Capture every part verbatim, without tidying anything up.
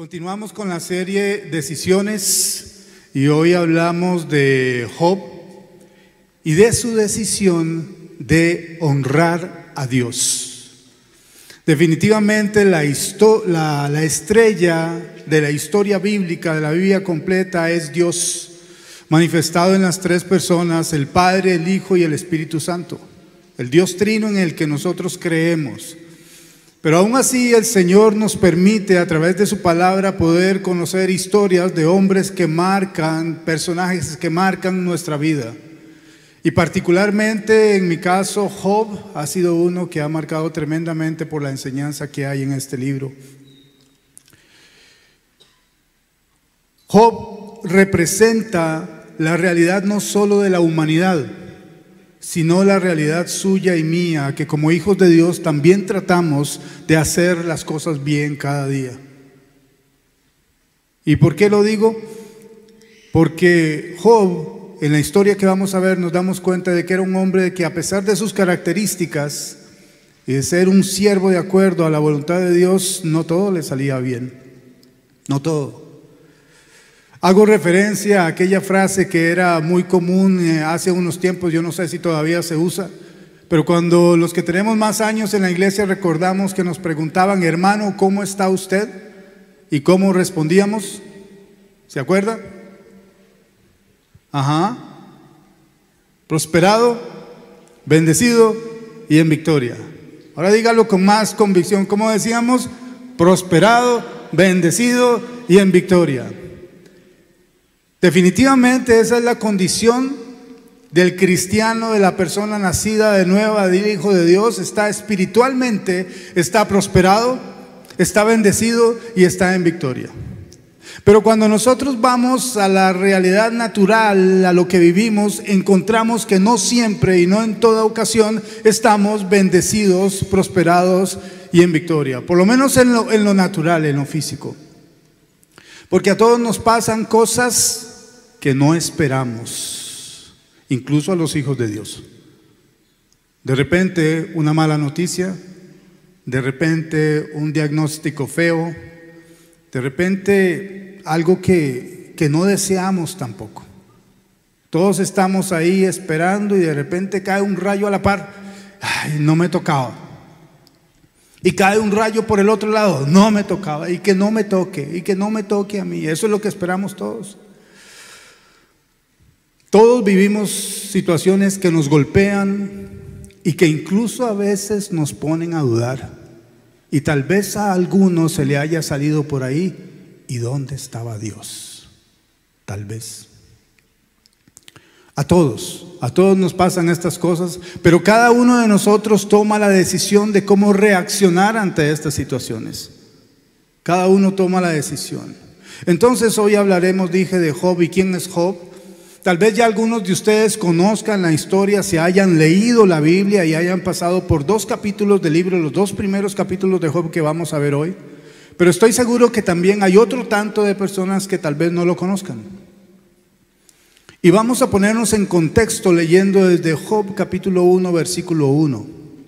Continuamos con la serie Decisiones y hoy hablamos de Job y de su decisión de honrar a Dios. Definitivamente la, la, la estrella de la historia bíblica, de la Biblia completa, es Dios manifestado en las tres personas, el Padre, el Hijo y el Espíritu Santo, el Dios trino en el que nosotros creemos. Pero aún así el Señor nos permite a través de su palabra poder conocer historias de hombres que marcan, personajes que marcan nuestra vida. Y particularmente en mi caso, Job ha sido uno que ha marcado tremendamente por la enseñanza que hay en este libro. Job representa la realidad no solo de la humanidad, sino la realidad suya y mía, que como hijos de Dios también tratamos de hacer las cosas bien cada día. ¿Y por qué lo digo? Porque Job, en la historia que vamos a ver, nos damos cuenta de que era un hombre que, a pesar de sus características y de ser un siervo de acuerdo a la voluntad de Dios, no todo le salía bien, no todo. Hago referencia a aquella frase que era muy común hace unos tiempos, yo no sé si todavía se usa, pero cuando los que tenemos más años en la iglesia recordamos que nos preguntaban: hermano, ¿cómo está usted? ¿Y cómo respondíamos? ¿Se acuerda? Ajá. Prosperado, bendecido y en victoria. Ahora dígalo con más convicción. ¿Cómo decíamos? Prosperado, bendecido y en victoria. Definitivamente esa es la condición del cristiano, de la persona nacida de nueva, del Hijo de Dios. Está espiritualmente, está prosperado, está bendecido y está en victoria. Pero cuando nosotros vamos a la realidad natural, a lo que vivimos, encontramos que no siempre y no en toda ocasión estamos bendecidos, prosperados y en victoria. Por lo menos en lo, en lo natural, en lo físico. Porque a todos nos pasan cosas que no esperamos, incluso a los hijos de Dios. De repente una mala noticia, de repente un diagnóstico feo, de repente algo que, que no deseamos tampoco. Todos estamos ahí esperando y de repente cae un rayo a la par. Ay, no me tocaba. Y cae un rayo por el otro lado, no me tocaba, y que no me toque, y que no me toque a mí. Eso es lo que esperamos todos. Todos vivimos situaciones que nos golpean y que incluso a veces nos ponen a dudar. Y tal vez a alguno se le haya salido por ahí: ¿y dónde estaba Dios? Tal vez. A todos, a todos nos pasan estas cosas, pero cada uno de nosotros toma la decisión de cómo reaccionar ante estas situaciones. Cada uno toma la decisión. Entonces hoy hablaremos, dije, de Job. ¿Y quién es Job? Tal vez ya algunos de ustedes conozcan la historia, se hayan leído la Biblia y hayan pasado por dos capítulos del libro, los dos primeros capítulos de Job que vamos a ver hoy. Pero estoy seguro que también hay otro tanto de personas que tal vez no lo conozcan. Y vamos a ponernos en contexto leyendo desde Job capítulo uno, versículo uno.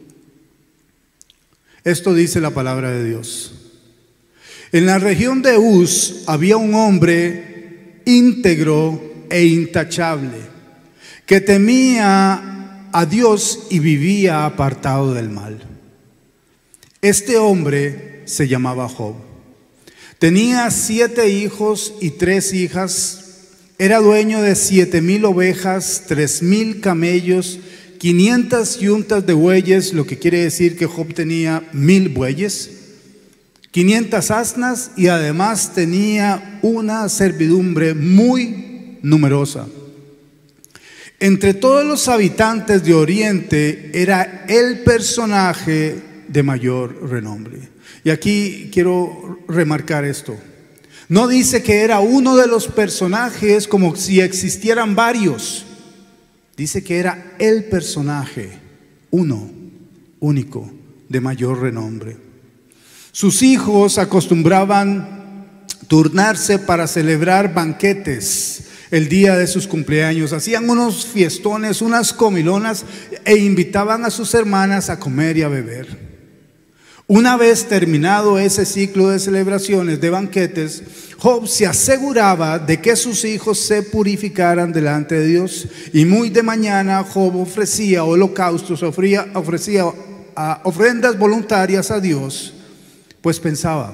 Esto dice la palabra de Dios. En la región de Uz había un hombre íntegro e intachable, que temía a Dios y vivía apartado del mal. Este hombre se llamaba Job. Tenía siete hijos y tres hijas. Era dueño de siete mil ovejas, tres mil camellos, quinientas yuntas de bueyes, lo que quiere decir que Job tenía mil bueyes, quinientas asnas, y además tenía una servidumbre muy numerosa. Entre todos los habitantes de Oriente era el personaje de mayor renombre. Y aquí quiero remarcar esto. No dice que era uno de los personajes como si existieran varios. Dice que era el personaje, uno, único, de mayor renombre. Sus hijos acostumbraban turnarse para celebrar banquetes el día de sus cumpleaños. Hacían unos fiestones, unas comilonas, e invitaban a sus hermanas a comer y a beber. Una vez terminado ese ciclo de celebraciones, de banquetes, Job se aseguraba de que sus hijos se purificaran delante de Dios. Y muy de mañana Job ofrecía holocaustos, ofrecía, ofrecía a ofrendas voluntarias a Dios, pues pensaba: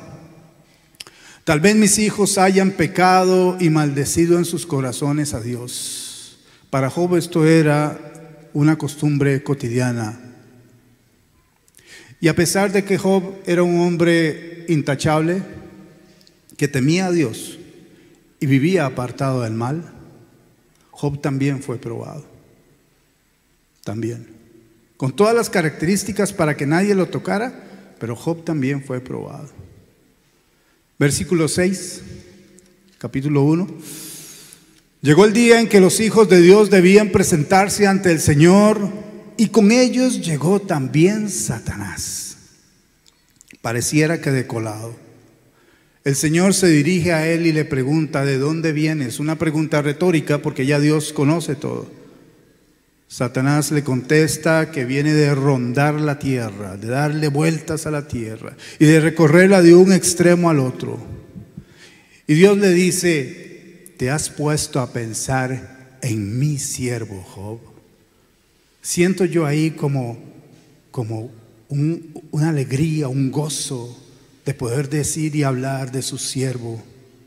tal vez mis hijos hayan pecado y maldecido en sus corazones a Dios. Para Job esto era una costumbre cotidiana. Y a pesar de que Job era un hombre intachable, que temía a Dios y vivía apartado del mal, Job también fue probado. También. Con todas las características para que nadie lo tocara, pero Job también fue probado. Versículo seis, capítulo uno. Llegó el día en que los hijos de Dios debían presentarse ante el Señor, y con ellos llegó también Satanás. Pareciera que de colado. El Señor se dirige a él y le pregunta: ¿de dónde vienes? Una pregunta retórica, porque ya Dios conoce todo. Satanás le contesta que viene de rondar la tierra, de darle vueltas a la tierra y de recorrerla de un extremo al otro. Y Dios le dice: ¿te has puesto a pensar en mi siervo Job? Siento yo ahí como, como un, una alegría, un gozo de poder decir y hablar de su siervo.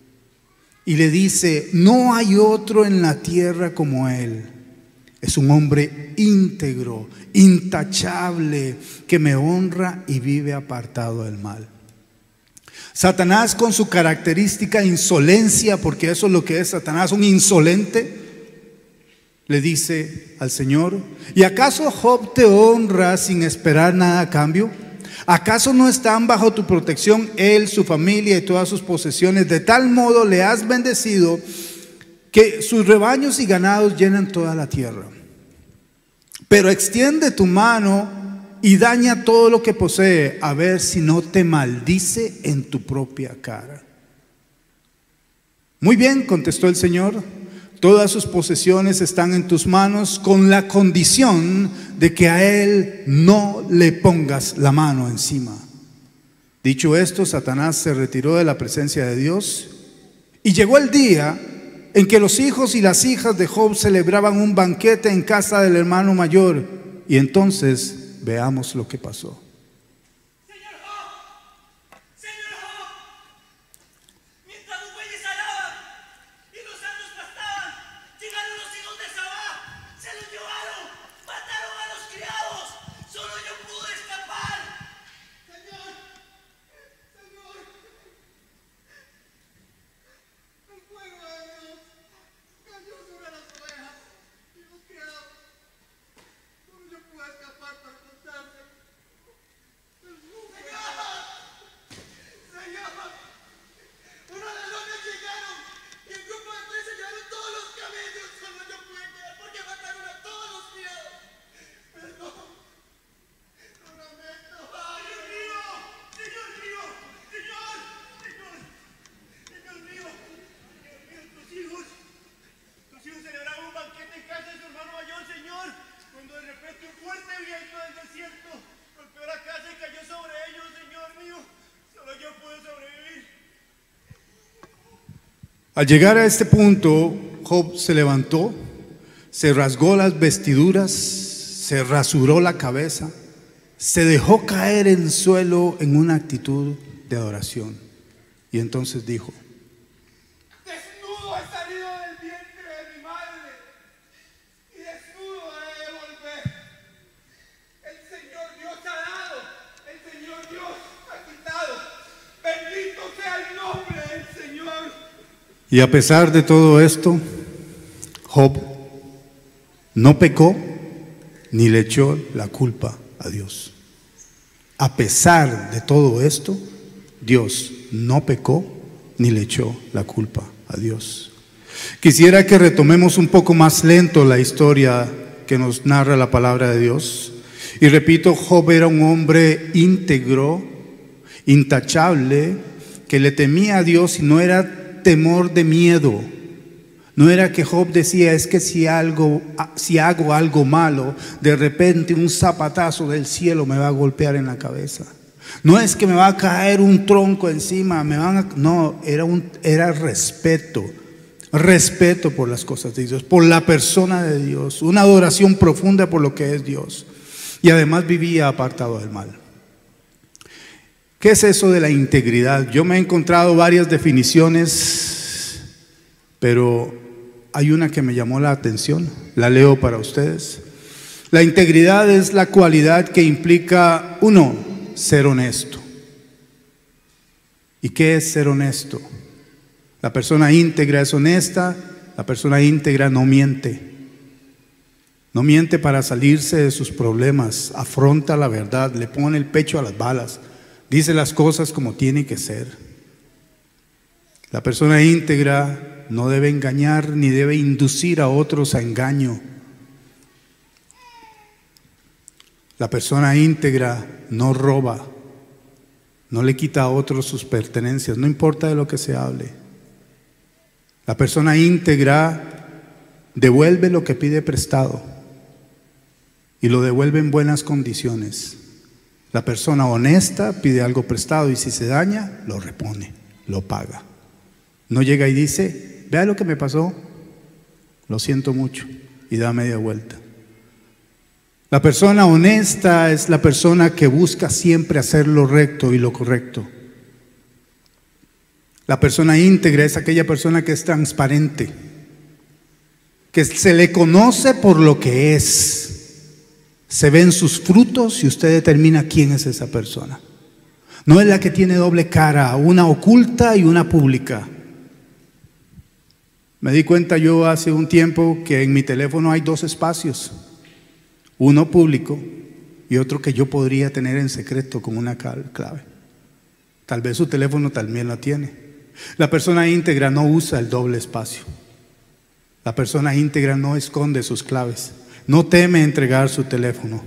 Y le dice: no hay otro en la tierra como él. Es un hombre íntegro, intachable, que me honra y vive apartado del mal. Satanás, con su característica insolencia, porque eso es lo que es Satanás, un insolente, le dice al Señor: ¿y acaso Job te honra sin esperar nada a cambio? ¿Acaso no están bajo tu protección él, su familia y todas sus posesiones? De tal modo le has bendecido que sus rebaños y ganados llenan toda la tierra. Pero extiende tu mano y daña todo lo que posee, a ver si no te maldice en tu propia cara. Muy bien, contestó el Señor, todas sus posesiones están en tus manos, con la condición de que a él no le pongas la mano encima. Dicho esto, Satanás se retiró de la presencia de Dios, y llegó el día en que los hijos y las hijas de Job celebraban un banquete en casa del hermano mayor. Y entonces veamos lo que pasó. Señor Job, Señor Job, mientras los bueyes araban y los asnos pastaban, llegaron los hijos de Sabá, se los llevaron, mataron a los criados, solo yo pude escapar. Señor, Señor, el fuego de Dios cayó sobre las ovejas y los criados, solo yo pude escapar para contarte. Señor, unos ladrones llegaron y el grupo de tres se llevaron todos los camellos. Solo yo pude quedar porque mataron a todos los criados. Perdón, lo lamento. ¡Ay, Dios mío! ¡Señor mío! ¡Señor! ¡Señor! ¡Señor mío! ¡Señor mío! ¡Tus hijos! ¡Tus hijos celebraban un banquete en casa de su hermano mayor, Señor! Cuando de repente un fuerte viento del desierto golpeó la casa y cayó sobre ellos, Señor mío. Solo yo pude sobrevivir. Al llegar a este punto, Job se levantó, se rasgó las vestiduras, se rasuró la cabeza, se dejó caer en suelo en una actitud de adoración. Y entonces dijo: Desnudo he salido del vientre de mi madre y desnudo he de volver. El Señor Dios ha dado, el Señor Dios ha quitado. Bendito sea el nombre del Señor. Y a pesar de todo esto, Job no pecó ni le echó la culpa a Dios. A pesar de todo esto, Dios no pecó ni le echó la culpa a Dios. Quisiera que retomemos un poco más lento la historia que nos narra la palabra de Dios. Y repito, Job era un hombre íntegro, intachable, que le temía a Dios y no era temor de miedo. No era que Job decía: es que si, algo, si hago algo malo, de repente un zapatazo del cielo me va a golpear en la cabeza. No es que me va a caer un tronco encima, me van a, no, era, un, era respeto, respeto por las cosas de Dios, por la persona de Dios, una adoración profunda por lo que es Dios. Y además vivía apartado del mal. ¿Qué es eso de la integridad? Yo me he encontrado varias definiciones, pero hay una que me llamó la atención, la leo para ustedes. La integridad es la cualidad que implica, uno, ser honesto. ¿Y qué es ser honesto? La persona íntegra es honesta, la persona íntegra no miente. No miente para salirse de sus problemas, afronta la verdad, le pone el pecho a las balas, dice las cosas como tiene que ser. La persona íntegra no debe engañar ni debe inducir a otros a engaño. La persona íntegra no roba, no le quita a otros sus pertenencias, no importa de lo que se hable. La persona íntegra devuelve lo que pide prestado y lo devuelve en buenas condiciones. La persona honesta pide algo prestado y si se daña, lo repone, lo paga. No llega y dice, vea lo que me pasó, lo siento mucho, y da media vuelta. La persona honesta es la persona que busca siempre hacer lo recto y lo correcto. La persona íntegra es aquella persona que es transparente, que se le conoce por lo que es. Se ven sus frutos y usted determina quién es esa persona. No es la que tiene doble cara, una oculta y una pública. Me di cuenta yo hace un tiempo que en mi teléfono hay dos espacios. Uno público y otro que yo podría tener en secreto con una clave. Tal vez su teléfono también la tiene. La persona íntegra no usa el doble espacio. La persona íntegra no esconde sus claves. No teme entregar su teléfono.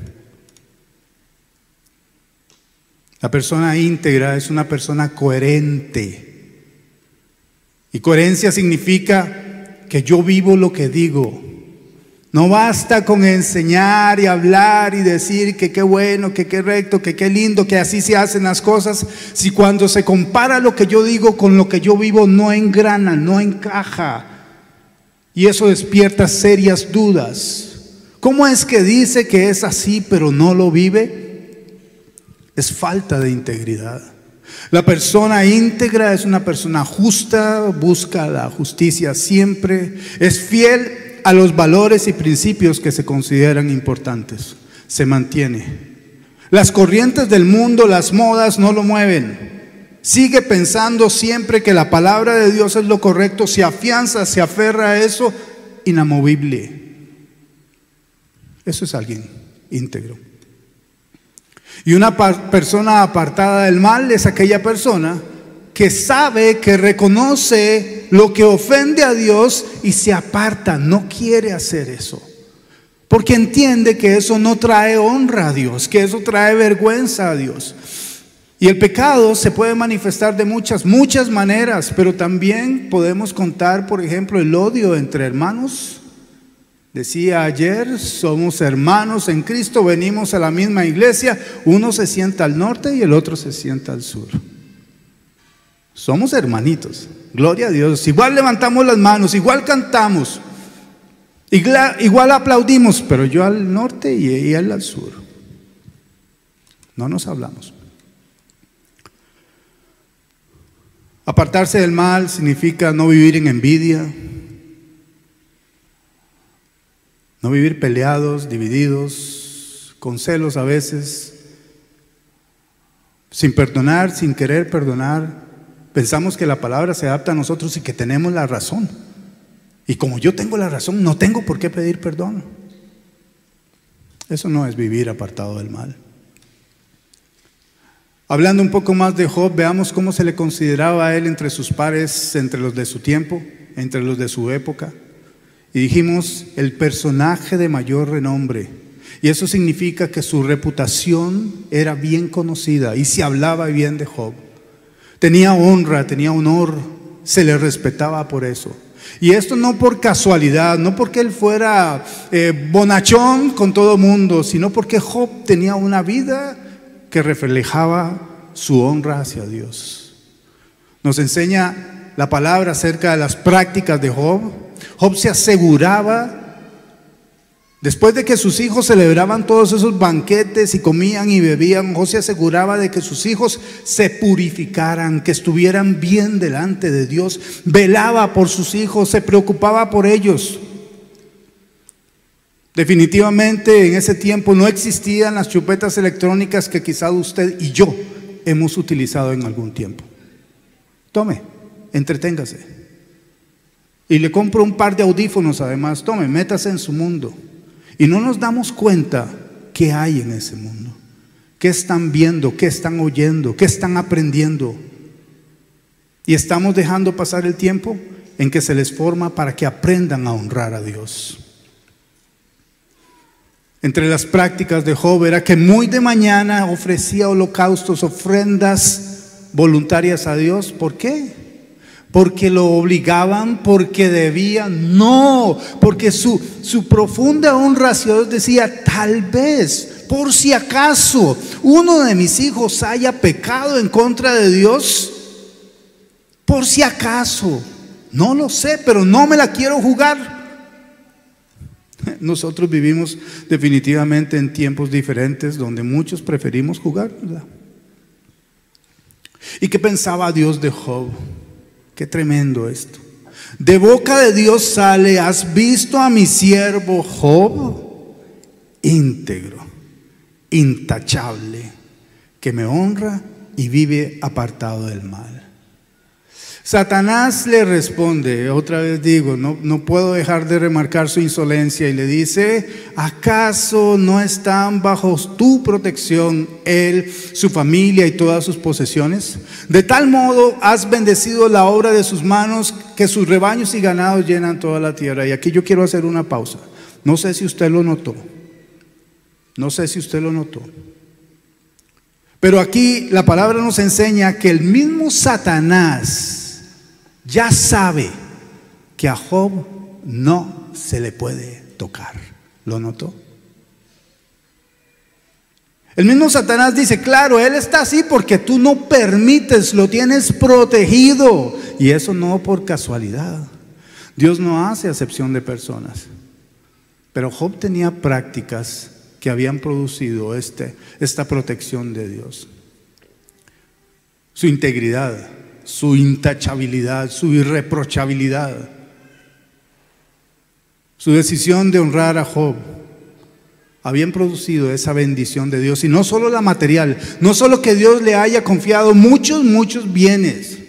La persona íntegra es una persona coherente. Y coherencia significa que yo vivo lo que digo. No basta con enseñar y hablar y decir que qué bueno, que qué recto, que qué lindo, que así se hacen las cosas, si cuando se compara lo que yo digo con lo que yo vivo no engrana, no encaja. Y eso despierta serias dudas. ¿Cómo es que dice que es así pero no lo vive? Es falta de integridad. La persona íntegra es una persona justa, busca la justicia siempre, es fiel a los valores y principios que se consideran importantes, se mantiene. Las corrientes del mundo, las modas no lo mueven. Sigue pensando siempre que la palabra de Dios es lo correcto, se afianza, se aferra a eso, inamovible. Eso es alguien íntegro. Y una persona apartada del mal es aquella persona que sabe, que reconoce lo que ofende a Dios y se aparta, no quiere hacer eso. Porque entiende que eso no trae honra a Dios, que eso trae vergüenza a Dios. Y el pecado se puede manifestar de muchas, muchas maneras, pero también podemos contar, por ejemplo, el odio entre hermanos. Decía ayer, somos hermanos en Cristo, venimos a la misma iglesia, uno se sienta al norte y el otro se sienta al sur. Somos hermanitos, gloria a Dios. Igual levantamos las manos, igual cantamos, igual, igual aplaudimos, pero yo al norte y él al sur. No nos hablamos. Apartarse del mal significa no vivir en envidia, no vivir peleados, divididos, con celos a veces, sin perdonar, sin querer perdonar. Pensamos que la palabra se adapta a nosotros y que tenemos la razón. Y como yo tengo la razón, no tengo por qué pedir perdón. Eso no es vivir apartado del mal. Hablando un poco más de Job, veamos cómo se le consideraba a él entre sus pares, entre los de su tiempo, entre los de su época. Y dijimos, el personaje de mayor renombre. Y eso significa que su reputación era bien conocida y se hablaba bien de Job. Tenía honra, tenía honor, se le respetaba por eso. Y esto no por casualidad, no porque él fuera eh, bonachón con todo mundo, sino porque Job tenía una vida que reflejaba su honra hacia Dios. Nos enseña la palabra acerca de las prácticas de Job. Job se aseguraba, después de que sus hijos celebraban todos esos banquetes y comían y bebían, Job se aseguraba de que sus hijos se purificaran, que estuvieran bien delante de Dios. Velaba por sus hijos, se preocupaba por ellos. Definitivamente en ese tiempo no existían las chupetas electrónicas que quizá usted y yo hemos utilizado en algún tiempo. Tome, entreténgase. Y le compro un par de audífonos además. Tome, métase en su mundo. Y no nos damos cuenta qué hay en ese mundo. ¿Qué están viendo? ¿Qué están oyendo? ¿Qué están aprendiendo? Y estamos dejando pasar el tiempo en que se les forma para que aprendan a honrar a Dios. Entre las prácticas de Job era que muy de mañana ofrecía holocaustos, ofrendas voluntarias a Dios. ¿Por qué? Porque lo obligaban, porque debían. No, porque su, su profunda honra hacia Dios decía: tal vez, por si acaso, uno de mis hijos haya pecado en contra de Dios. Por si acaso, no lo sé, pero no me la quiero jugar. Nosotros vivimos definitivamente en tiempos diferentes donde muchos preferimos jugar, ¿verdad? ¿Y qué pensaba Dios de Job? Qué tremendo esto. De boca de Dios sale: ¿has visto a mi siervo Job? Íntegro, intachable, que me honra y vive apartado del mal. Satanás le responde, otra vez digo, no, no puedo dejar de remarcar su insolencia, y le dice: ¿acaso no están bajo tu protección él, su familia y todas sus posesiones? De tal modo has bendecido la obra de sus manos, que sus rebaños y ganados llenan toda la tierra. Y aquí yo quiero hacer una pausa. No sé si usted lo notó. No sé si usted lo notó. Pero aquí la palabra nos enseña que el mismo Satanás ya sabe que a Job no se le puede tocar. ¿Lo notó? El mismo Satanás dice: claro, él está así porque tú no permites, lo tienes protegido. Y eso no por casualidad. Dios no hace acepción de personas. Pero Job tenía prácticas que habían producido este, esta protección de Dios. Su integridad, su intachabilidad, su irreprochabilidad, su decisión de honrar a Job, habían producido esa bendición de Dios. Y no solo la material, no solo que Dios le haya confiado muchos, muchos bienes,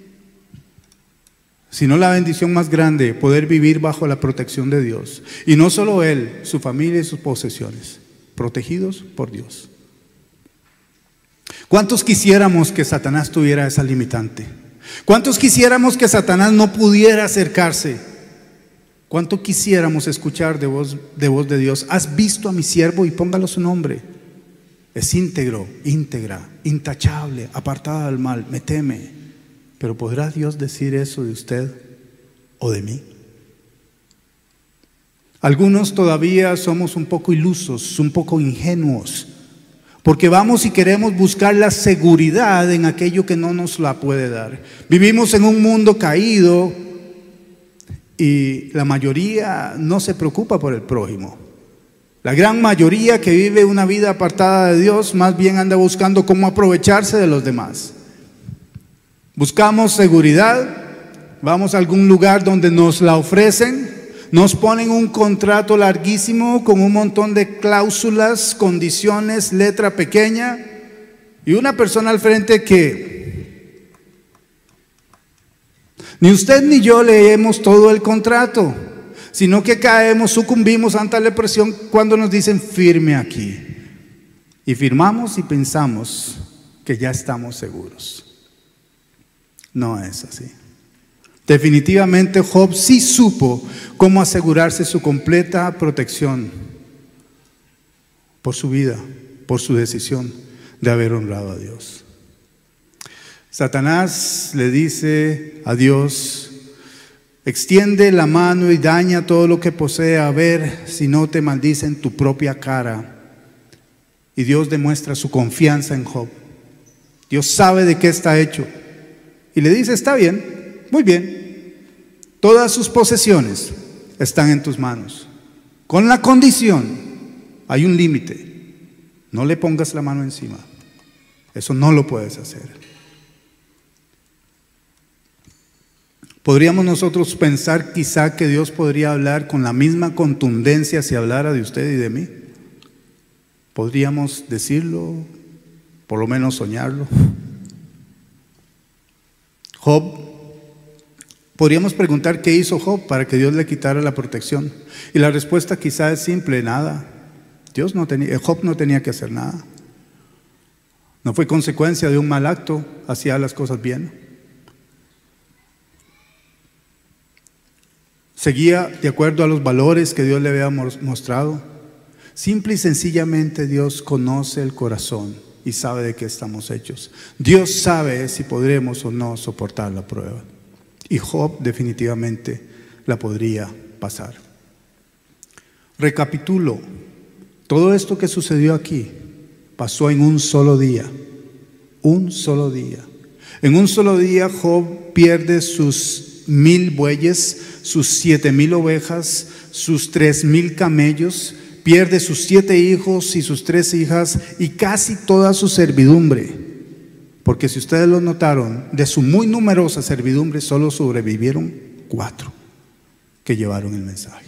sino la bendición más grande, poder vivir bajo la protección de Dios. Y no solo él, su familia y sus posesiones, protegidos por Dios. ¿Cuántos quisiéramos que Satanás tuviera esa limitante? ¿Cuántos quisiéramos que Satanás no pudiera acercarse? ¿Cuánto quisiéramos escuchar de voz, de voz de Dios? ¿Has visto a mi siervo? Y póngalo su nombre. Es íntegro, íntegra, intachable, apartada del mal, me teme. Pero ¿podrá Dios decir eso de usted o de mí? Algunos todavía somos un poco ilusos, un poco ingenuos, porque vamos y queremos buscar la seguridad en aquello que no nos la puede dar. Vivimos en un mundo caído y la mayoría no se preocupa por el prójimo. La gran mayoría que vive una vida apartada de Dios más bien anda buscando cómo aprovecharse de los demás. Buscamos seguridad, vamos a algún lugar donde nos la ofrecen, nos ponen un contrato larguísimo con un montón de cláusulas, condiciones, letra pequeña, y una persona al frente que ni usted ni yo leemos todo el contrato, sino que caemos, sucumbimos ante la presión cuando nos dicen firme aquí, y firmamos y pensamos que ya estamos seguros. No es así. Definitivamente Job sí supo cómo asegurarse su completa protección por su vida, por su decisión de haber honrado a Dios. Satanás le dice a Dios: extiende la mano y daña todo lo que posee, a ver si no te maldicen tu propia cara. Y Dios demuestra su confianza en Job. Dios sabe de qué está hecho. Y le dice, está bien, muy bien. Todas sus posesiones están en tus manos. Con la condición, hay un límite. No le pongas la mano encima. Eso no lo puedes hacer. Podríamos nosotros pensar quizá que Dios podría hablar con la misma contundencia si hablara de usted y de mí. Podríamos decirlo, por lo menos soñarlo. Job, podríamos preguntar qué hizo Job para que Dios le quitara la protección. Y la respuesta quizá es simple, nada. Dios no tenía, Job no tenía que hacer nada. No fue consecuencia de un mal acto, hacía las cosas bien. Seguía de acuerdo a los valores que Dios le había mostrado. Simple y sencillamente Dios conoce el corazón y sabe de qué estamos hechos. Dios sabe si podremos o no soportar la prueba. Y Job definitivamente la podría pasar. Recapitulo. Todo esto que sucedió aquí pasó en un solo día. Un solo día. En un solo día Job pierde sus mil bueyes, sus siete mil ovejas, sus tres mil camellos, pierde sus siete hijos y sus tres hijas y casi toda su servidumbre. Porque si ustedes lo notaron, de su muy numerosa servidumbre solo sobrevivieron cuatro que llevaron el mensaje.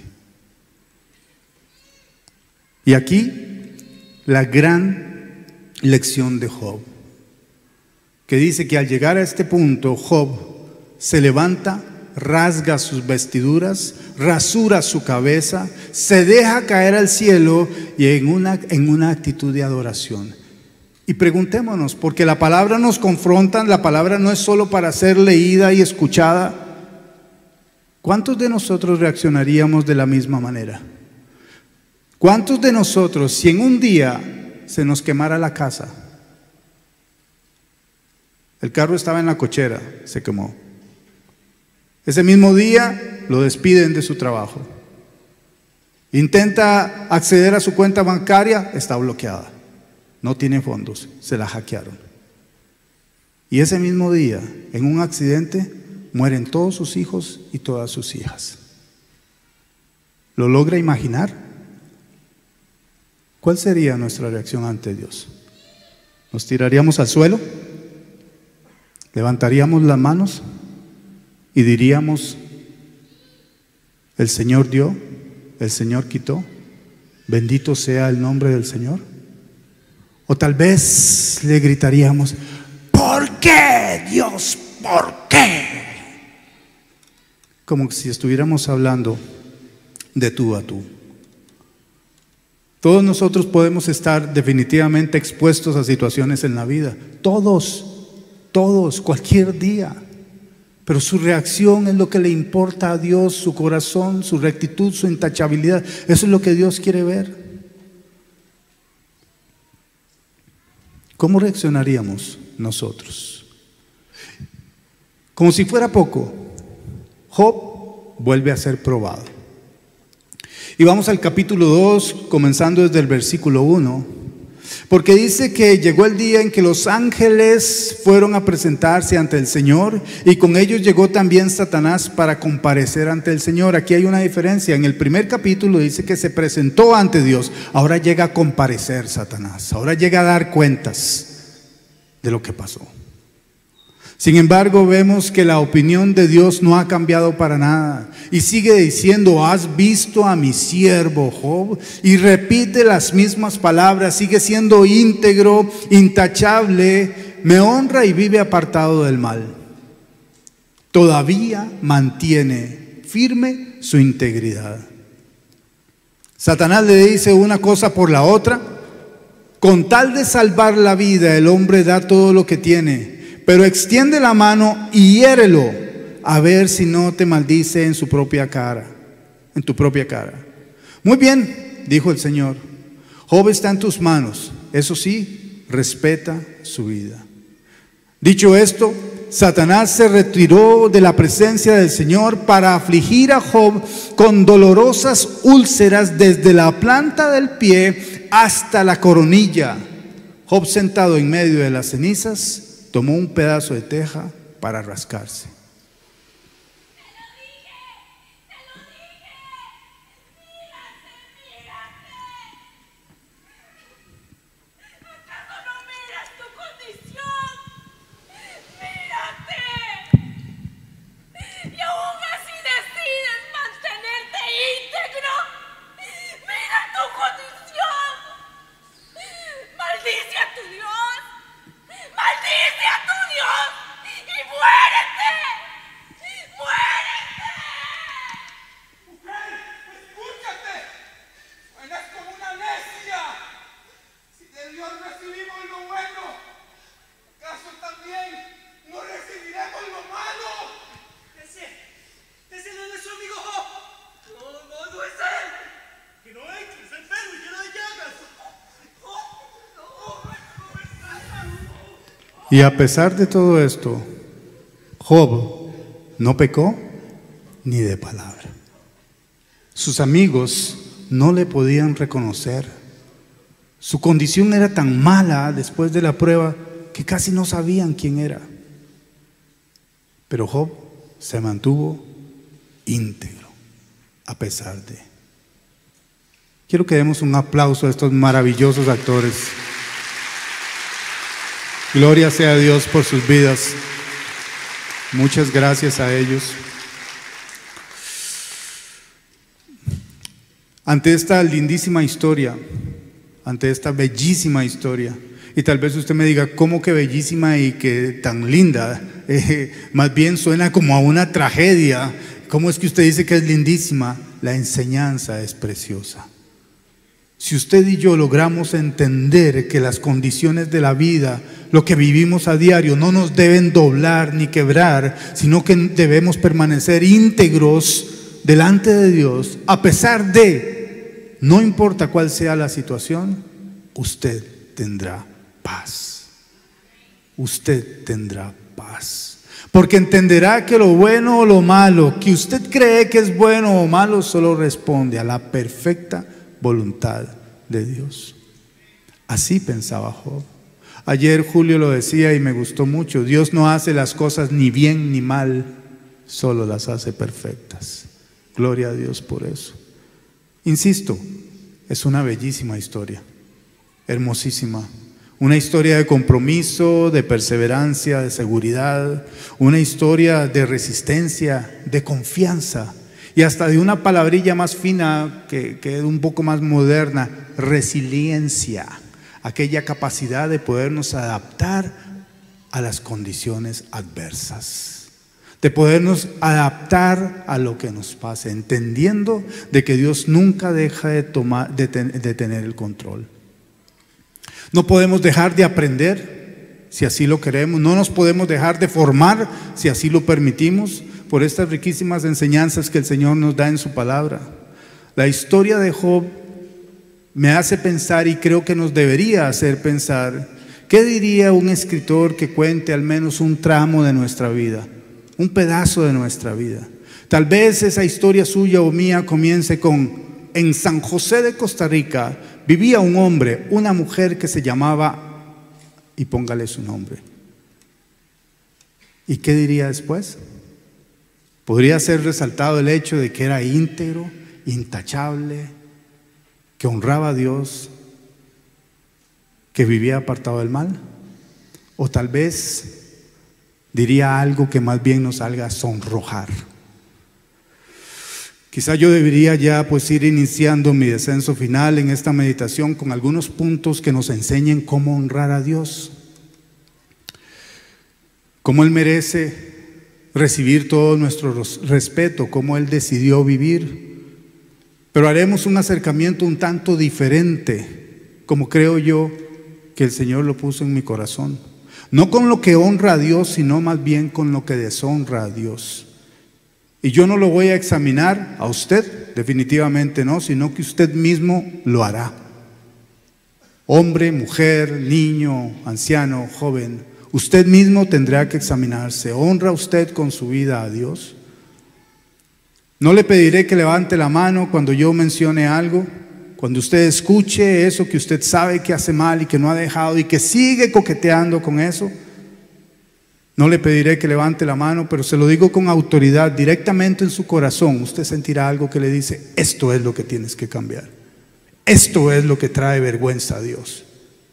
Y aquí la gran lección de Job, que dice que al llegar a este punto Job se levanta, rasga sus vestiduras, rasura su cabeza, se deja caer al cielo y en una, en una actitud de adoración. Y preguntémonos, porque la palabra nos confronta, la palabra no es solo para ser leída y escuchada. ¿Cuántos de nosotros reaccionaríamos de la misma manera? ¿Cuántos de nosotros, si en un día se nos quemara la casa, el carro estaba en la cochera, se quemó, ese mismo día lo despiden de su trabajo, intenta acceder a su cuenta bancaria, está bloqueada, no tiene fondos, se la hackearon, y ese mismo día en un accidente mueren todos sus hijos y todas sus hijas? ¿Lo logra imaginar? ¿Cuál sería nuestra reacción ante Dios? ¿Nos tiraríamos al suelo? ¿Levantaríamos las manos? Y diríamos, el Señor dio, el Señor quitó, bendito sea el nombre del Señor. O tal vez le gritaríamos, ¿por qué, Dios? ¿Por qué? Como si estuviéramos hablando de tú a tú. Todos nosotros podemos estar definitivamente expuestos a situaciones en la vida. Todos, todos, cualquier día. Pero su reacción es lo que le importa a Dios, su corazón, su rectitud, su intachabilidad. Eso es lo que Dios quiere ver. ¿Cómo reaccionaríamos nosotros? Como si fuera poco, Job vuelve a ser probado. Y vamos al capítulo dos, comenzando desde el versículo uno. Porque dice que llegó el día en que los ángeles fueron a presentarse ante el Señor y con ellos llegó también Satanás para comparecer ante el Señor. Aquí hay una diferencia. En el primer capítulo dice que se presentó ante Dios. Ahora llega a comparecer Satanás. Ahora llega a dar cuentas de lo que pasó. Sin embargo, vemos que la opinión de Dios no ha cambiado para nada. Y sigue diciendo, ¿has visto a mi siervo Job? Y repite las mismas palabras, sigue siendo íntegro, intachable, me honra y vive apartado del mal. Todavía mantiene firme su integridad. Satanás le dice una cosa por la otra. Con tal de salvar la vida, el hombre da todo lo que tiene. Pero extiende la mano y hiérelo, a ver si no te maldice en su propia cara, en tu propia cara. Muy bien, dijo el Señor, Job está en tus manos, eso sí, respeta su vida. Dicho esto, Satanás se retiró de la presencia del Señor para afligir a Job con dolorosas úlceras desde la planta del pie hasta la coronilla. Job, sentado en medio de las cenizas, tomó un pedazo de teja para rascarse. Y a pesar de todo esto, Job no pecó ni de palabra. Sus amigos no le podían reconocer. Su condición era tan mala después de la prueba que casi no sabían quién era. Pero Job se mantuvo íntegro a pesar de. Quiero que demos un aplauso a estos maravillosos actores. Gloria sea a Dios por sus vidas. Muchas gracias a ellos. Ante esta lindísima historia, ante esta bellísima historia, y tal vez usted me diga, ¿cómo que bellísima y que tan linda? Eh, más bien suena como a una tragedia. ¿Cómo es que usted dice que es lindísima? La enseñanza es preciosa. Si usted y yo logramos entender que las condiciones de la vida, lo que vivimos a diario, no nos deben doblar ni quebrar, sino que debemos permanecer íntegros delante de Dios, a pesar de, no importa cuál sea la situación, usted tendrá paz. Usted tendrá paz. Porque entenderá que lo bueno o lo malo, que usted cree que es bueno o malo, solo responde a la perfecta voluntad de Dios. Así pensaba Job. Ayer Julio lo decía y me gustó mucho. Dios no hace las cosas ni bien ni mal, solo las hace perfectas. Gloria a Dios por eso. Insisto, es una bellísima historia, hermosísima. Una historia de compromiso, de perseverancia, de seguridad. Una historia de resistencia, de confianza. Y hasta de una palabrilla más fina, que, que es un poco más moderna, resiliencia. Aquella capacidad de podernos adaptar a las condiciones adversas. De podernos adaptar a lo que nos pase, entendiendo de que Dios nunca deja de, tomar, de, ten, de tener el control. No podemos dejar de aprender si así lo queremos. No nos podemos dejar de formar si así lo permitimos, por estas riquísimas enseñanzas que el Señor nos da en su palabra. La historia de Job me hace pensar, y creo que nos debería hacer pensar, ¿qué diría un escritor que cuente al menos un tramo de nuestra vida? Un pedazo de nuestra vida. Tal vez esa historia suya o mía comience con: en San José de Costa Rica vivía un hombre, una mujer que se llamaba, y póngale su nombre. ¿Y qué diría después? Podría ser resaltado el hecho de que era íntegro, intachable, que honraba a Dios, que vivía apartado del mal. O tal vez diría algo que más bien nos haga sonrojar. Quizá yo debería ya pues ir iniciando mi descenso final en esta meditación con algunos puntos que nos enseñen cómo honrar a Dios, cómo Él merece recibir todo nuestro respeto, cómo Él decidió vivir. Pero haremos un acercamiento un tanto diferente, como creo yo que el Señor lo puso en mi corazón. No con lo que honra a Dios, sino más bien con lo que deshonra a Dios. Y yo no lo voy a examinar a usted, definitivamente no, sino que usted mismo lo hará. Hombre, mujer, niño, anciano, joven, usted mismo tendrá que examinarse. ¿Honra usted con su vida a Dios? No le pediré que levante la mano cuando yo mencione algo, cuando usted escuche eso que usted sabe que hace mal y que no ha dejado y que sigue coqueteando con eso. No le pediré que levante la mano, pero se lo digo con autoridad, directamente en su corazón. Usted sentirá algo que le dice: esto es lo que tienes que cambiar. Esto es lo que trae vergüenza a Dios.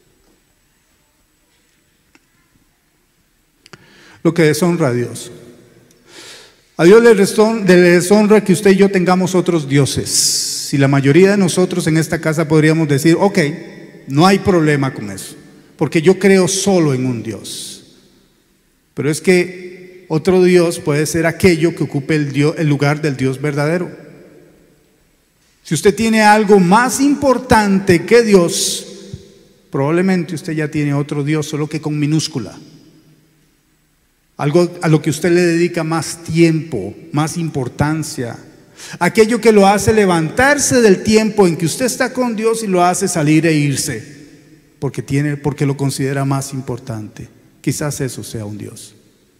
Lo que deshonra a Dios. A Dios le deshonra que usted y yo tengamos otros dioses. Si la mayoría de nosotros en esta casa podríamos decir: ok, no hay problema con eso, porque yo creo solo en un Dios. Pero es que otro Dios puede ser aquello que ocupe el, Dios, el lugar del Dios verdadero. Si usted tiene algo más importante que Dios, probablemente usted ya tiene otro Dios, solo que con minúscula. Algo a lo que usted le dedica más tiempo, más importancia. Aquello que lo hace levantarse del tiempo en que usted está con Dios y lo hace salir e irse, porque, tiene, porque lo considera más importante. Quizás eso sea un Dios.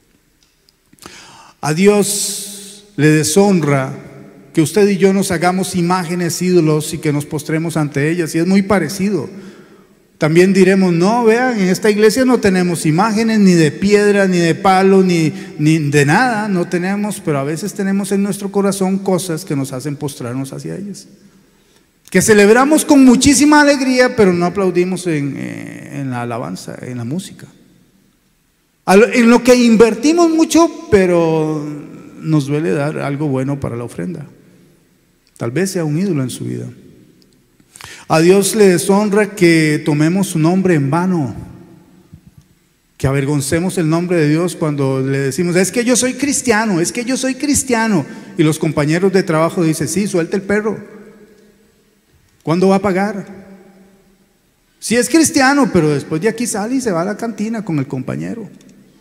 A Dios le deshonra que usted y yo nos hagamos imágenes ídolos y que nos postremos ante ellas, y es muy parecido. También diremos: no, vean, en esta iglesia no tenemos imágenes ni de piedra, ni de palo, ni, ni de nada, no tenemos, pero a veces tenemos en nuestro corazón cosas que nos hacen postrarnos hacia ellas, que celebramos con muchísima alegría, pero no aplaudimos en, en la alabanza, en la música, en lo que invertimos mucho, pero nos duele dar algo bueno para la ofrenda. Tal vez sea un ídolo en su vida. A Dios le deshonra que tomemos su nombre en vano, que avergoncemos el nombre de Dios cuando le decimos: es que yo soy cristiano, es que yo soy cristiano. Y los compañeros de trabajo dicen: sí, suelta el perro. ¿Cuándo va a pagar? Sí, es cristiano, pero después de aquí sale y se va a la cantina con el compañero.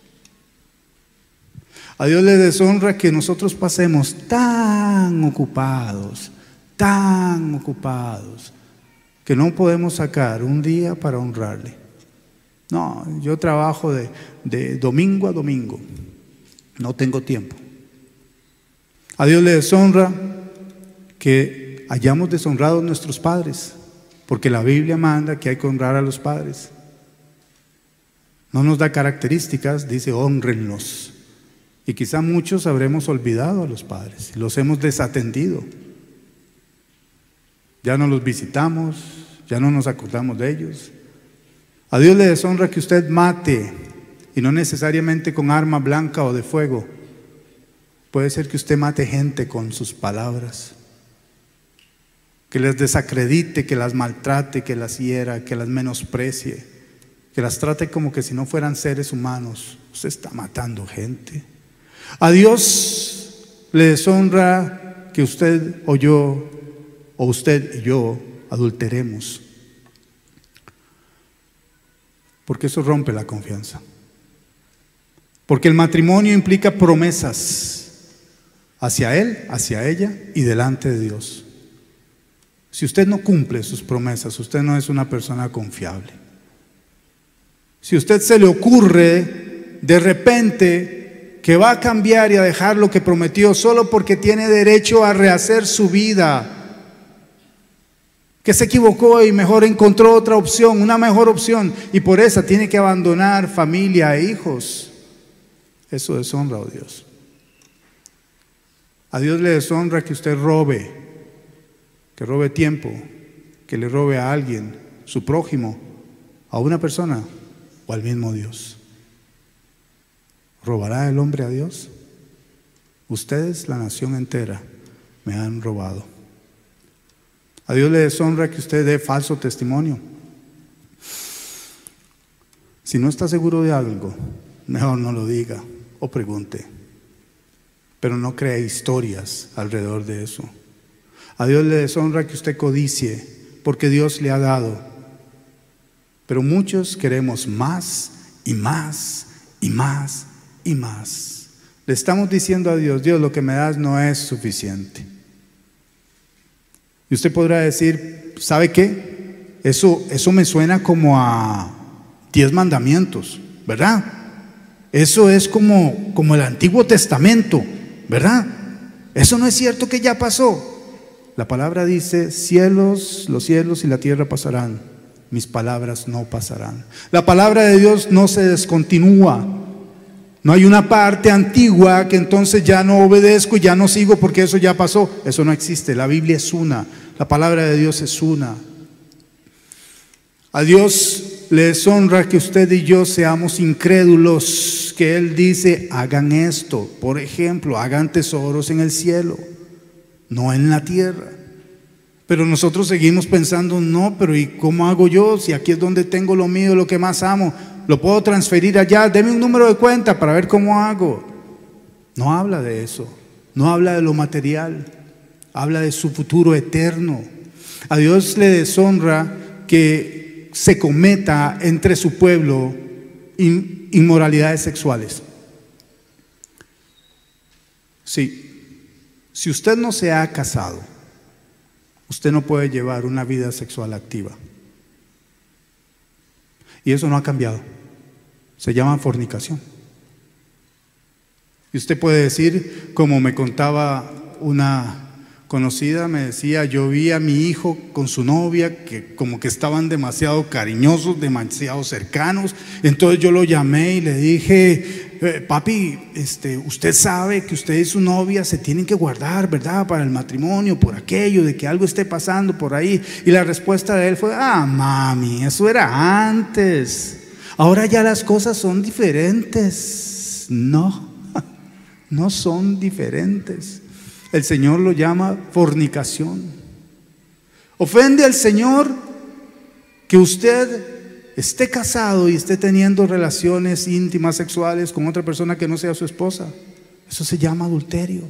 A Dios le deshonra que nosotros pasemos tan ocupados, tan ocupados, que no podemos sacar un día para honrarle. No, yo trabajo de, de domingo a domingo, no tengo tiempo. A Dios le deshonra que hayamos deshonrado a nuestros padres, porque la Biblia manda que hay que honrar a los padres. No nos da características, dice: hónrenlos. Y quizá muchos habremos olvidado a los padres, los hemos desatendido. Ya no los visitamos, ya no nos acordamos de ellos. A Dios le deshonra que usted mate, y no necesariamente con arma blanca o de fuego. Puede ser que usted mate gente con sus palabras, que les desacredite, que las maltrate, que las hiera, que las menosprecie, que las trate como que si no fueran seres humanos. Usted está matando gente. A Dios le deshonra que usted o yo, o usted y yo, adulteremos, porque eso rompe la confianza. Porque el matrimonio implica promesas hacia él, hacia ella y delante de Dios. Si usted no cumple sus promesas, usted no es una persona confiable. Si a usted se le ocurre de repente que va a cambiar y a dejar lo que prometió solo porque tiene derecho a rehacer su vida, que se equivocó y mejor encontró otra opción, una mejor opción, y por esa tiene que abandonar familia e hijos, eso deshonra a Dios. A Dios le deshonra que usted robe, que robe tiempo, que le robe a alguien, su prójimo, a una persona o al mismo Dios. ¿Robará el hombre a Dios? Ustedes, la nación entera, me han robado. A Dios le deshonra que usted dé falso testimonio. Si no está seguro de algo, mejor no lo diga o pregunte, pero no crea historias alrededor de eso. A Dios le deshonra que usted codicie, porque Dios le ha dado, pero muchos queremos más y más y más y más. Le estamos diciendo a Dios: Dios, lo que me das no es suficiente. Y usted podrá decir: ¿sabe qué? Eso, eso me suena como a diez mandamientos, ¿verdad? Eso es como, como el Antiguo Testamento, ¿verdad? Eso no es cierto que ya pasó. La palabra dice: cielos, los cielos y la tierra pasarán, mis palabras no pasarán. La palabra de Dios no se descontinúa. No hay una parte antigua que entonces ya no obedezco y ya no sigo porque eso ya pasó. Eso no existe. La Biblia es una. La palabra de Dios es una. A Dios le deshonra que usted y yo seamos incrédulos, que Él dice, hagan esto. Por ejemplo, hagan tesoros en el cielo, no en la tierra. Pero nosotros seguimos pensando, no, pero ¿y cómo hago yo? Si aquí es donde tengo lo mío, lo que más amo. Lo puedo transferir allá, deme un número de cuenta para ver cómo hago. No habla de eso, no habla de lo material, habla de su futuro eterno. A Dios le deshonra que se cometa entre su pueblo in, inmoralidades sexuales. Sí, si usted no se ha casado, usted no puede llevar una vida sexual activa. Y eso no ha cambiado. Se llama fornicación. Y usted puede decir, como me contaba una conocida, me decía, yo vi a mi hijo con su novia, que como que estaban demasiado cariñosos, demasiado cercanos. Entonces yo lo llamé y le dije, eh, papi, este, usted sabe que usted y su novia se tienen que guardar, ¿verdad? Para el matrimonio, por aquello, de que algo esté pasando por ahí. Y la respuesta de él fue, ah, mami, eso era antes. Ahora ya las cosas son diferentes. No, no son diferentes. El Señor lo llama fornicación. Ofende al Señor que usted esté casado y esté teniendo relaciones íntimas sexuales con otra persona que no sea su esposa. Eso se llama adulterio.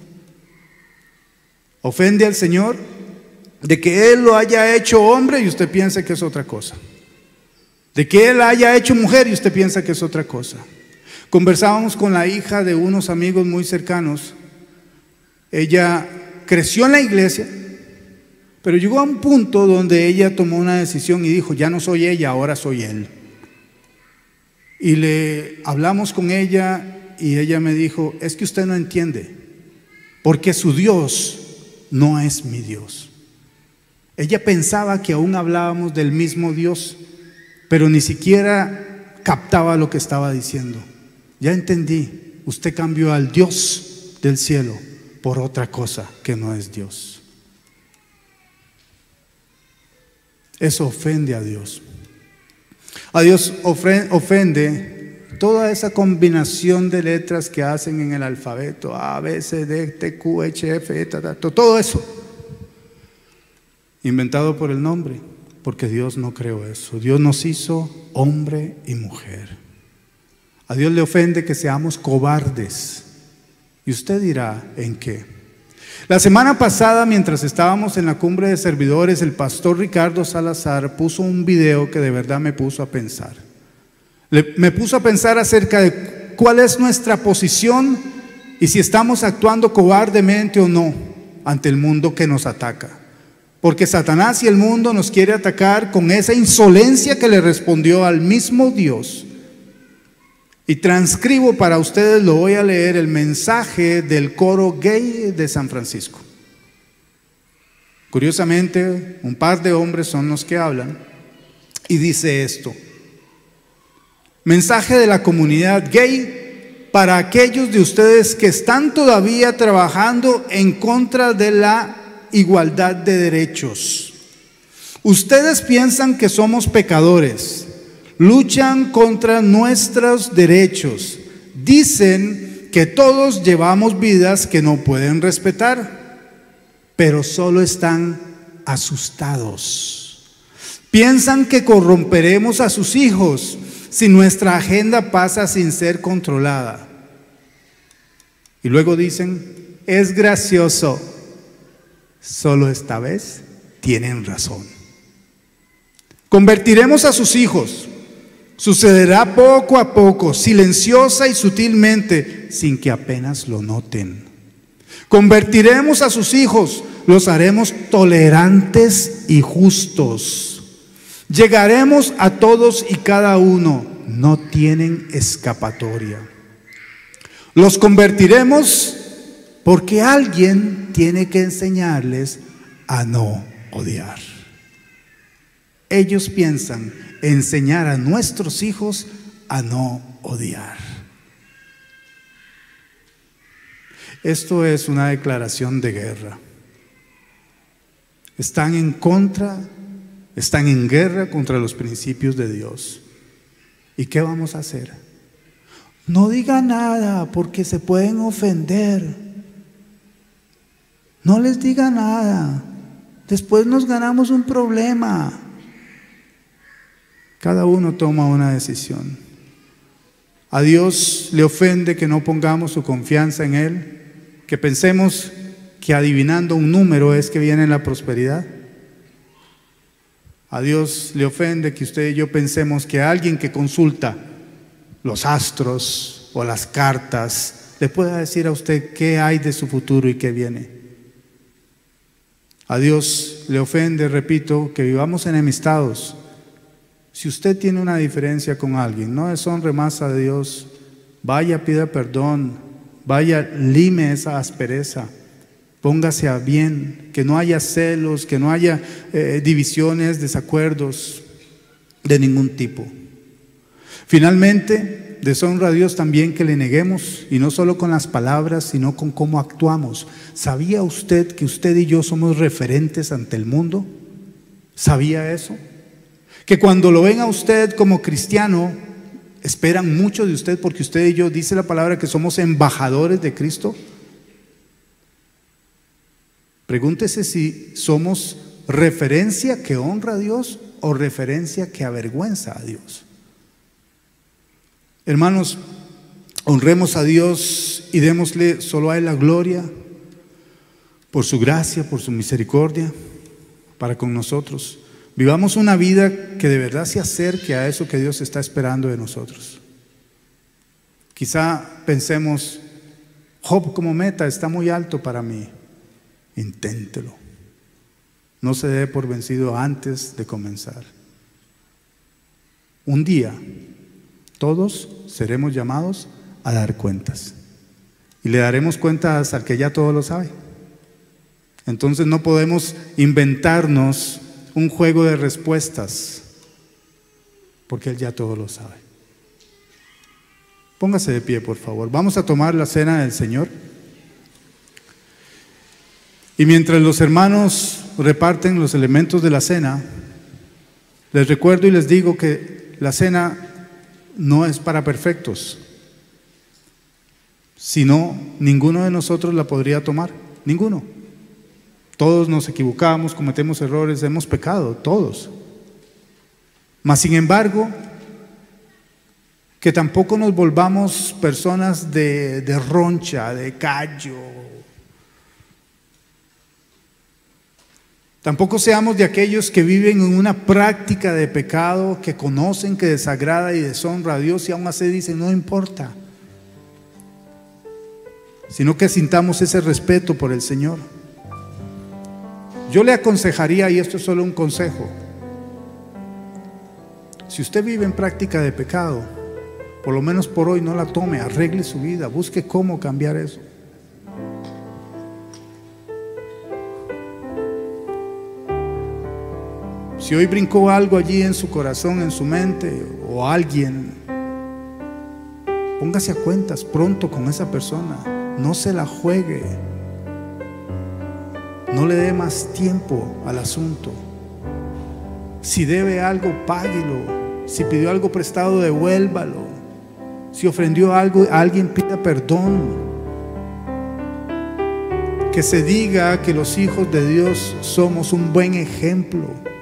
Ofende al Señor de que Él lo haya hecho hombre y usted piensa que es otra cosa. De que Él haya hecho mujer y usted piensa que es otra cosa. Conversábamos con la hija de unos amigos muy cercanos. Ella creció en la iglesia, pero llegó a un punto donde ella tomó una decisión y dijo, ya no soy ella, ahora soy él. Y le hablamos con ella y ella me dijo, es que usted no entiende, porque su Dios no es mi Dios. Ella pensaba que aún hablábamos del mismo Dios, pero ni siquiera captaba lo que estaba diciendo. Ya entendí, usted cambió al Dios del cielo por otra cosa que no es Dios. Eso ofende a Dios. A Dios ofende toda esa combinación de letras que hacen en el alfabeto, A, B, C, D, T, Q, H, F, Eta, ta, todo eso, inventado por el nombre, porque Dios no creó eso. Dios nos hizo hombre y mujer. A Dios le ofende que seamos cobardes. Y usted dirá, ¿en qué? La semana pasada, mientras estábamos en la cumbre de servidores, el pastor Ricardo Salazar puso un video que de verdad me puso a pensar. Le, me puso a pensar acerca de cuál es nuestra posición y si estamos actuando cobardemente o no ante el mundo que nos ataca. Porque Satanás y el mundo nos quiere atacar con esa insolencia que le respondió al mismo Dios. Y transcribo para ustedes, lo voy a leer, el mensaje del coro gay de San Francisco. Curiosamente, un par de hombres son los que hablan y dice esto: mensaje de la comunidad gay para aquellos de ustedes que están todavía trabajando en contra de la igualdad de derechos. Ustedes piensan que somos pecadores, luchan contra nuestros derechos, dicen que todos llevamos vidas que no pueden respetar, pero solo están asustados. Piensan que corromperemos a sus hijos si nuestra agenda pasa sin ser controlada. Y luego dicen, es gracioso, solo esta vez tienen razón. Convertiremos a sus hijos. Sucederá poco a poco, silenciosa y sutilmente, sin que apenas lo noten. Convertiremos a sus hijos, los haremos tolerantes y justos. Llegaremos a todos y cada uno, no tienen escapatoria. Los convertiremos porque alguien tiene que enseñarles a no odiar. Ellos piensan enseñar a nuestros hijos a no odiar. Esto es una declaración de guerra. Están en contra, están en guerra contra los principios de Dios. ¿Y qué vamos a hacer? No diga nada porque se pueden ofender. No les diga nada. Después nos ganamos un problema. Cada uno toma una decisión. A Dios le ofende que no pongamos su confianza en Él, que pensemos que adivinando un número es que viene la prosperidad. A Dios le ofende que usted y yo pensemos que alguien que consulta los astros o las cartas le pueda decir a usted qué hay de su futuro y qué viene. A Dios le ofende, repito, que vivamos enemistados. Si usted tiene una diferencia con alguien, no deshonre más a Dios, vaya, pida perdón, vaya, lime esa aspereza, póngase a bien, que no haya celos, que no haya eh, divisiones, desacuerdos de ningún tipo. Finalmente, deshonra a Dios también que le neguemos, y no solo con las palabras, sino con cómo actuamos. ¿Sabía usted que usted y yo somos referentes ante el mundo? ¿Sabía eso? Que cuando lo ven a usted como cristiano, esperan mucho de usted, porque usted y yo, dice la palabra, que somos embajadores de Cristo. Pregúntese si somos referencia que honra a Dios o referencia que avergüenza a Dios. Hermanos, honremos a Dios y démosle solo a Él la gloria por su gracia, por su misericordia para con nosotros. Vivamos una vida que de verdad se acerque a eso que Dios está esperando de nosotros. Quizá pensemos, Job como meta está muy alto para mí. Inténtelo. No se dé por vencido antes de comenzar. Un día todos seremos llamados a dar cuentas. Y le daremos cuentas al que ya todo lo sabe. Entonces no podemos inventarnos un juego de respuestas, porque Él ya todo lo sabe. Póngase de pie, por favor. Vamos a tomar la cena del Señor. Y mientras los hermanos reparten los elementos de la cena, les recuerdo y les digo que la cena no es para perfectos. Si no, ninguno de nosotros la podría tomar. Ninguno. Todos nos equivocamos, cometemos errores, hemos pecado, todos. Mas sin embargo, que tampoco nos volvamos personas de, de roncha, de callo. Tampoco seamos de aquellos que viven en una práctica de pecado, que conocen que desagrada y deshonra a Dios y aún así dicen no importa. Sino que sintamos ese respeto por el Señor. Yo le aconsejaría, y esto es solo un consejo, si usted vive en práctica de pecado, por lo menos por hoy no la tome, arregle su vida, busque cómo cambiar eso. Si hoy brincó algo allí en su corazón, en su mente, o alguien, póngase a cuentas pronto con esa persona, no se la juegue. No le dé más tiempo al asunto. Si debe algo, páguelo. Si pidió algo prestado, devuélvalo. Si ofendió algo a alguien, pida perdón. Que se diga que los hijos de Dios somos un buen ejemplo.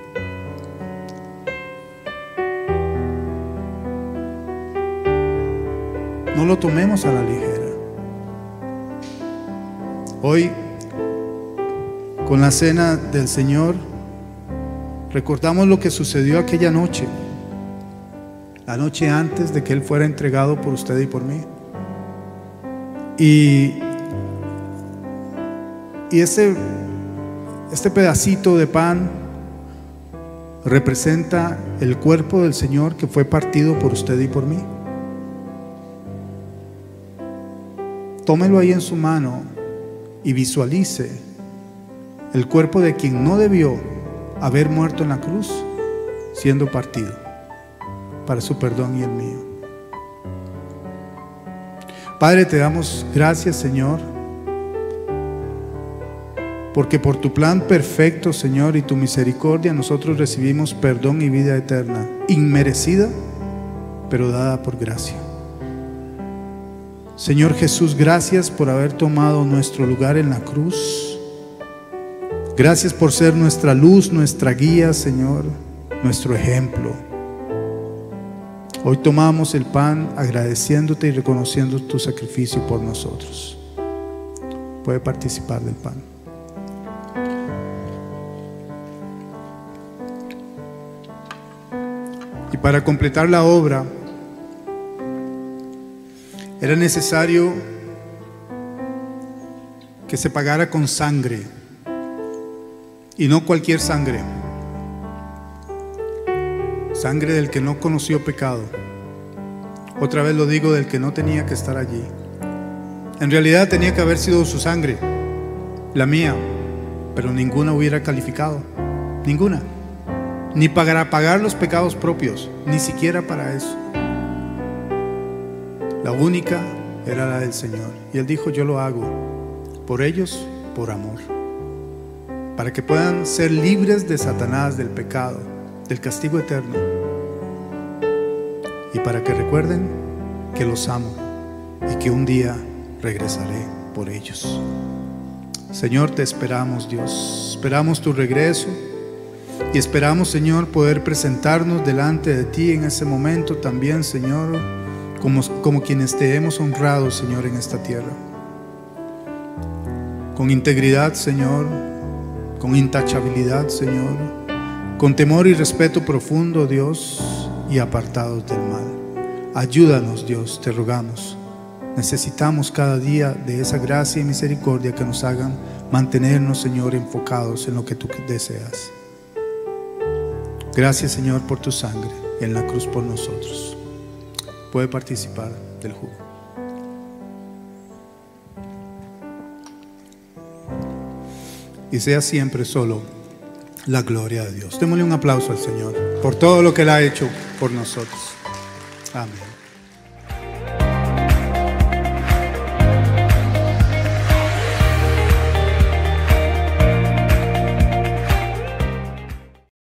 No lo tomemos a la ligera. Hoy, con la cena del Señor, recordamos lo que sucedió aquella noche, la noche antes de que Él fuera entregado por usted y por mí. Y, y ese, este pedacito de pan representa el cuerpo del Señor que fue partido por usted y por mí. Tómelo ahí en su mano y visualice el cuerpo de quien no debió haber muerto en la cruz, siendo partido para su perdón y el mío. Padre, te damos gracias, Señor, porque por tu plan perfecto, Señor, y tu misericordia, nosotros recibimos perdón y vida eterna, inmerecida, pero dada por gracia. Señor Jesús, gracias por haber tomado nuestro lugar en la cruz. Gracias por ser nuestra luz, nuestra guía, Señor, nuestro ejemplo. Hoy tomamos el pan agradeciéndote y reconociendo tu sacrificio por nosotros. Puede participar del pan. Y para completar la obra, era necesario que se pagara con sangre, y no cualquier sangre, sangre del que no conoció pecado. Otra vez lo digo, del que no tenía que estar allí. En realidad tenía que haber sido su sangre, la mía, pero ninguna hubiera calificado, ninguna, ni para pagar los pecados propios, ni siquiera para eso. La única era la del Señor. Y Él dijo: yo lo hago por ellos, por amor, para que puedan ser libres de Satanás, del pecado, del castigo eterno, y para que recuerden que los amo y que un día regresaré por ellos. Señor, te esperamos, Dios. Esperamos tu regreso y esperamos, Señor, poder presentarnos delante de ti en ese momento también, Señor, Como, como quienes te hemos honrado, Señor, en esta tierra, con integridad, Señor, con intachabilidad, Señor, con temor y respeto profundo, Dios, y apartados del mal. Ayúdanos, Dios, te rogamos. Necesitamos cada día de esa gracia y misericordia que nos hagan mantenernos, Señor, enfocados en lo que tú deseas. Gracias, Señor, por tu sangre en la cruz por nosotros. Puede participar del jugo. Y sea siempre solo la gloria de Dios. Démosle un aplauso al Señor por todo lo que Él ha hecho por nosotros. Amén.